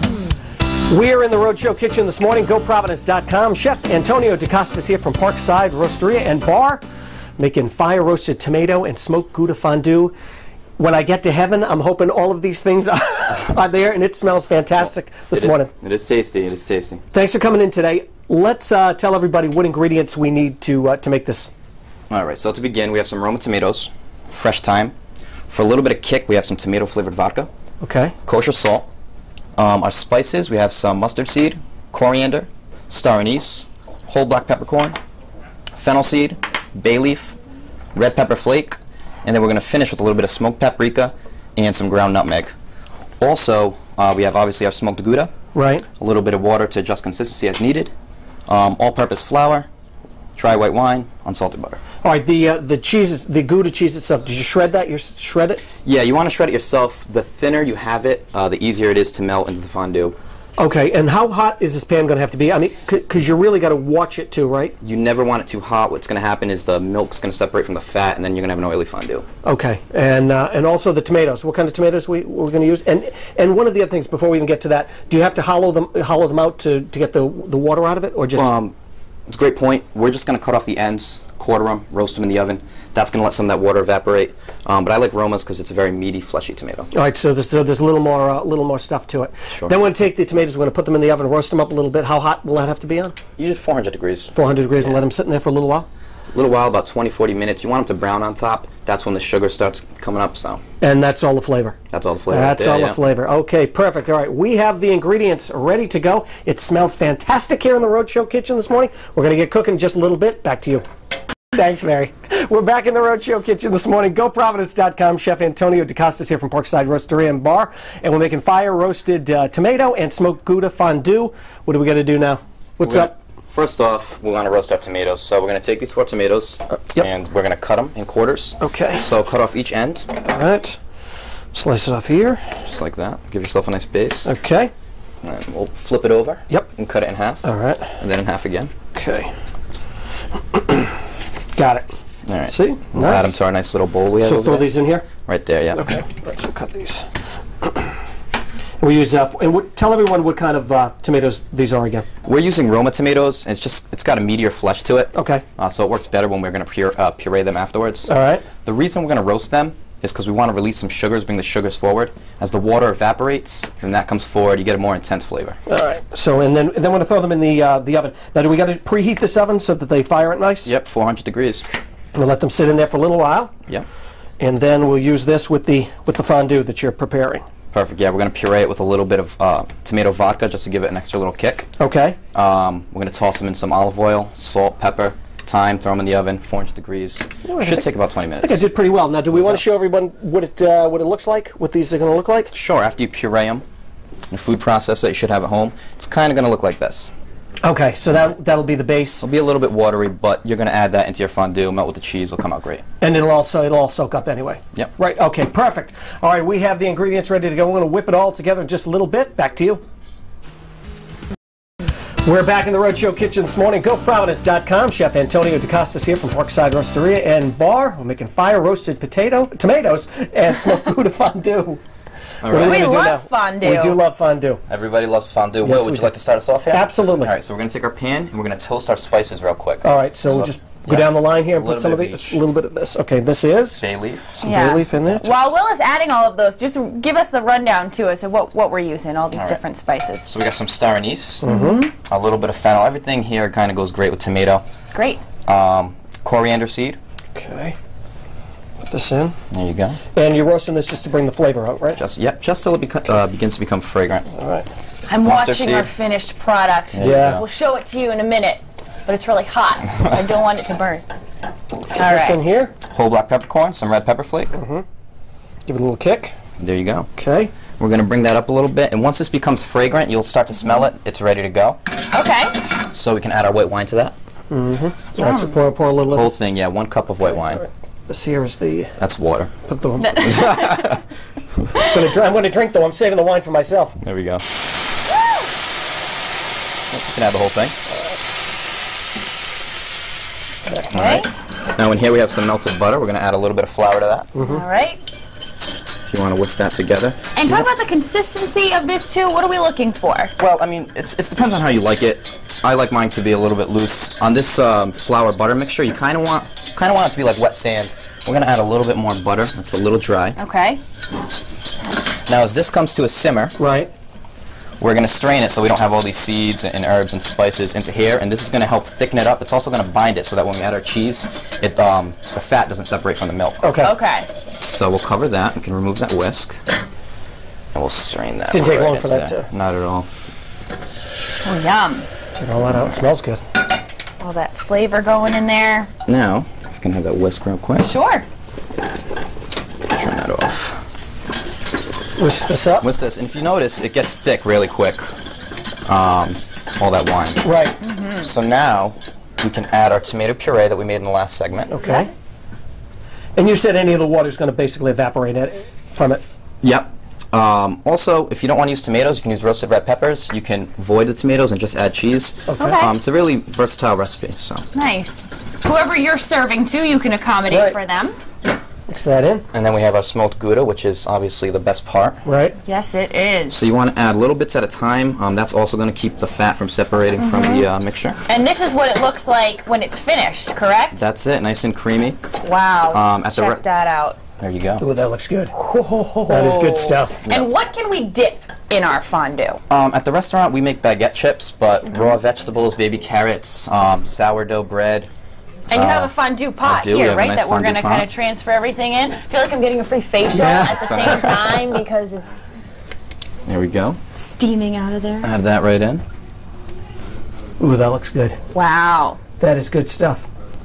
We're in the Roadshow kitchen this morning. GoProvidence.com. Chef Antonio DaCosta is here from Parkside Rotisserie and Bar, making fire-roasted tomato and smoked Gouda Fondue. When I get to heaven, I'm hoping all of these things are there, and it smells fantastic this morning. It is tasty. It is tasty. Thanks for coming in today. Let's tell everybody what ingredients we need to make this. All right, so to begin, we have some Roma tomatoes, fresh thyme. For a little bit of kick, we have some tomato-flavored vodka. Okay. Kosher salt. Our spices, we have some mustard seed, coriander, star anise, whole black peppercorn, fennel seed, bay leaf, red pepper flake, and then we're going to finish with a little bit of smoked paprika and some ground nutmeg. Also, we have obviously our smoked Gouda. Right. A little bit of water to adjust consistency as needed. All-purpose flour, dry white wine, unsalted butter. All right, the cheese, the Gouda cheese itself, did you shred that? You shred it? Yeah, you want to shred it yourself. The thinner you have it, the easier it is to melt into the fondue. Okay, and how hot is this pan going to have to be? I mean, because you really got to watch it too, right? You never want it too hot. What's going to happen is the milk's going to separate from the fat, and then you're going to have an oily fondue. Okay, and also the tomatoes. What kind of tomatoes we're going to use? And one of the other things before we even get to that, do you have to hollow them out to get the water out of it, or just? It's a great point. We're just going to cut off the ends, quarter them, roast them in the oven. That's going to let some of that water evaporate. But I like Roma's because it's a very meaty, fleshy tomato. All right, so there's a little more stuff to it. Sure. Then we're going to take the tomatoes, we're going to put them in the oven, roast them up a little bit. How hot will that have to be on? You do 400 degrees. 400 degrees, and let them sit in there for a little while? A little while, about 20-40 minutes. You want them to brown on top. That's when the sugar starts coming up. So. And that's all the flavor? That's all the flavor. That's all the flavor. Okay, perfect. All right, we have the ingredients ready to go. It smells fantastic here in the Roadshow kitchen this morning. We're going to get cooking in just a little bit. Back to you. Thanks, Mary. We're back in the Roadshow kitchen this morning. GoProvidence.com. Chef Antonio DaCosta is here from Parkside Rotisserie and Bar, and we're making fire-roasted tomato and smoked Gouda fondue. What do we got to do now? What's up? First off, we want to roast our tomatoes. So we're going to take these 4 tomatoes, and we're going to cut them in quarters. Okay. So cut off each end. All right. Slice it off here. Just like that. Give yourself a nice base. Okay. And we'll flip it over. Yep. And cut it in half. All right. And then in half again. Okay. Got it. All right. See? We'll nice. add them to our nice little bowl we have So over throw there. these in here? Right there, yeah. Okay. All right, so cut these. We use tell everyone what kind of tomatoes these are again. We're using Roma tomatoes. It's got a meatier flesh to it. Okay. So it works better when we're going to puree them afterwards. All right. The reason we're going to roast them is because we want to release some sugars, bring the sugars forward. As the water evaporates and that comes forward, you get a more intense flavor. All right. So and then we're going to throw them in the oven. Now, do we got to preheat this oven so that they fire it nice? Yep, 400 degrees. We'll let them sit in there for a little while. Yep. And then we'll use this with the fondue that you're preparing. Perfect. Yeah, we're going to puree it with a little bit of tomato vodka just to give it an extra little kick. Okay. We're going to toss them in some olive oil, salt, pepper, thyme, throw them in the oven, 400 degrees. Should take about 20 minutes. I think I did pretty well. Now, do we want to show everyone what it looks like, what these are going to look like? Sure. After you puree them in a food processor that you should have at home, it's kind of going to look like this. Okay, so that'll be the base. It'll be a little bit watery, but you're going to add that into your fondue, melt with the cheese, it'll come out great. And it'll all soak up anyway. Yep. Right, okay, perfect. All right, we have the ingredients ready to go. We're going to whip it all together in just a little bit. Back to you. We're back in the Roadshow kitchen this morning. GoProvidence.com. Chef Antonio DaCosta is here from Parkside Rotisserie and Bar. We're making fire-roasted tomatoes and smoked Gouda fondue. All right. We love fondue. We do love fondue. Everybody loves fondue. Yes, Will, would you like to start us off here? Absolutely. All right, so we're going to take our pan and we're going to toast our spices real quick. All right, so we'll just go down the line here and put some of these, a little bit of this. Okay, this is bay leaf. Some bay leaf in there. While Will is adding all of those, just give us the rundown to us of what we're using, all these different spices. So we got some star anise, a little bit of fennel. Everything here kind of goes great with tomato. Great. Coriander seed. Okay. Put this in. There you go. And you're roasting this just to bring the flavor out, right? Just till it begins to become fragrant. All right. I'm watching seed. our finished product. Yeah. We'll show it to you in a minute, but it's really hot. I don't want it to burn. All This in right. here. Whole black peppercorn, some red pepper flake. Give it a little kick. There you go. Okay. We're going to bring that up a little bit, and once this becomes fragrant, you'll start to smell it. It's ready to go. Okay. So we can add our white wine to that. All right, so pour a little of Whole this. thing, yeah, 1 cup of white wine. All right. This here is the. That's water. Put the. I'm going to drink though. I'm saving the wine for myself. There we go. You can add the whole thing. Okay. All right. Now in here we have some melted butter. We're going to add a little bit of flour to that. All right. if you want to whisk that together. And talk about the consistency of this too. What are we looking for? Well, I mean, it depends on how you like it. I like mine to be a little bit loose. On this flour butter mixture, you kind of want it to be like wet sand. We're gonna add a little bit more butter. It's a little dry. Okay. Now, as this comes to a simmer, Right. we're gonna strain it so we don't have all these seeds and herbs and spices into here, and this is gonna help thicken it up. It's also gonna bind it so that when we add our cheese, the fat doesn't separate from the milk. Okay. Okay. So we'll cover that. We can remove that whisk, and we'll strain that. Didn't take right long for into that there. Not at all. Oh, yum. Get all that out. It smells good. All that flavor going in there. Now, if you can have that whisk real quick. Sure. Turn that off. Whisk this up. What's this? And if you notice, it gets thick really quick. All that wine. Right. So now we can add our tomato puree that we made in the last segment. Okay. And you said any of the water is going to basically evaporate from it. Yep. Also, if you don't want to use tomatoes, you can use roasted red peppers. You can void the tomatoes and just add cheese. Okay. It's a really versatile recipe. So. Nice. Whoever you're serving to, you can accommodate Right. for them. Mix that in. And then we have our smoked Gouda, which is obviously the best part. Right. Yes, it is. So you want to add little bits at a time. That's also going to keep the fat from separating from the mixture. And this is what it looks like when it's finished, correct? That's it, nice and creamy. Wow. At the Check that out. There you go. Ooh, that looks good. That is good stuff. And what can we dip in our fondue? At the restaurant, we make baguette chips, but raw vegetables, baby carrots, sourdough bread. And you have a fondue pot do. We here, have a right? nice That we're fondue going to pot. kind of transfer everything in. I feel like I'm getting a free facial Yeah. at the same time because it's There we go. steaming out of there. Add that right in. Ooh, that looks good. Wow. That is good stuff.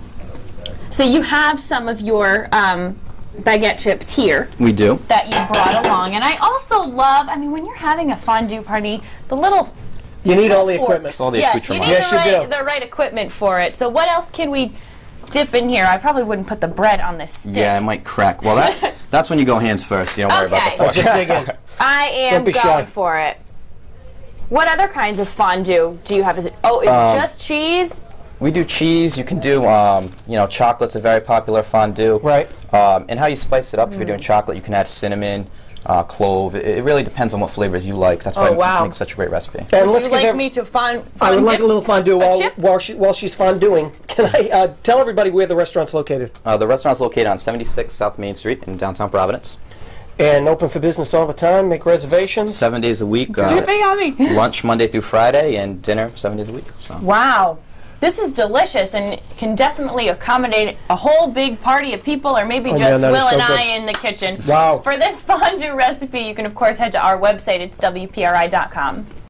So you have some of your baguette chips here We do. that you brought along. And I also love, I mean, when you're having a fondue party, the little You need all the forks. equipment. all the Yes, you accoutrement. need Yes, you do. the right equipment for it. So what else can we dip in here? I probably wouldn't put the bread on this stick. Yeah, it might crack. Well, that's when you go hands first. You don't worry about Okay. the fork. Just dig in. I am Don't be going shy. for it. What other kinds of fondue do you have? Is it just cheese? We do cheese. You can do, chocolate's a very popular fondue. Right. And how you spice it up, if you're doing chocolate, you can add cinnamon, clove. It really depends on what flavors you like. That's why it makes such a great recipe. And Would let's you give like every- me to I would like a little fondue chip? while she's fonduing. Can I tell everybody where the restaurant's located? The restaurant's located on 76 South Main Street in downtown Providence. And open for business all the time. Make reservations. 7 days a week. Dipping on me. Lunch Monday through Friday, and dinner 7 days a week. So. Wow. This is delicious and can definitely accommodate a whole big party of people, or maybe Oh, just man, that is Will so and good. I in the kitchen. Wow. For this fondue recipe, you can, of course, head to our website. It's WPRI.com.